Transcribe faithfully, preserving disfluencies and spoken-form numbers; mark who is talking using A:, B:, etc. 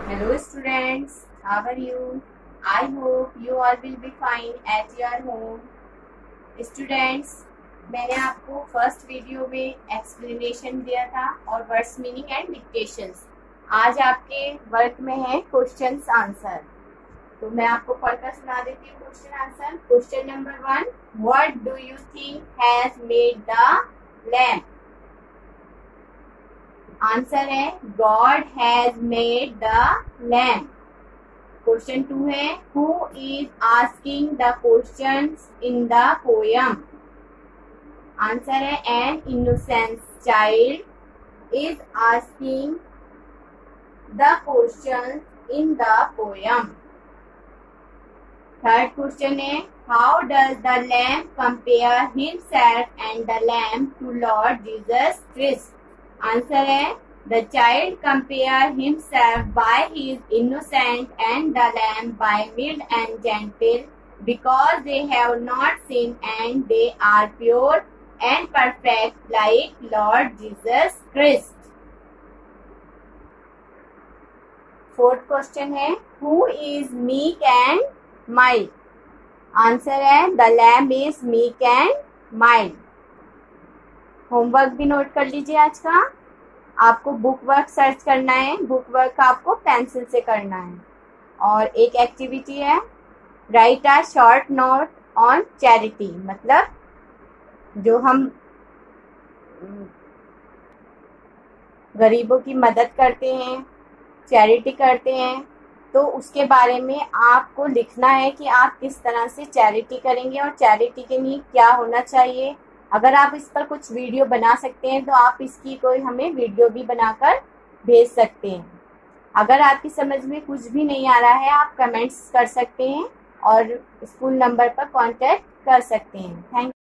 A: Hello students, how are you? I hope you all will be fine at your home. Students, मैंने आपको first video में explanation दिया था और words meaning and dictations. आज आपके वर्क में है क्वेश्चंस आंसर, तो मैं आपको पढ़कर सुना देती हूँ question answer. Question number one, what do you think has made the lamp? Answer है God has made the lamp. Question two है, who is asking the questions in the poem? Answer है an innocent child is asking the questions in the poem. Third question है, how does the lamp compare himself and the lamp to Lord Jesus Christ? Answer है the child compare himself by his innocent and the lamp by mild and gentle because they have not seen and they are pure and perfect like Lord Jesus Christ. Fourth question है, who is meek and mild? Answer है the lamp is meek and mild. Homework भी note कर लीजिए आज का। आपको book work search करना है, बुक वर्क आपको पेंसिल से करना है। और एक एक्टिविटी है, write a short note on charity, मतलब जो हम गरीबों की मदद करते हैं, चैरिटी करते हैं, तो उसके बारे में आपको लिखना है कि आप किस तरह से चैरिटी करेंगे और चैरिटी के लिए क्या होना चाहिए। अगर आप इस पर कुछ वीडियो बना सकते हैं तो आप इसकी कोई हमें वीडियो भी बनाकर भेज सकते हैं। अगर आपकी समझ में कुछ भी नहीं आ रहा है, आप कमेंट्स कर सकते हैं और स्कूल नंबर पर कांटेक्ट कर सकते हैं। थैंक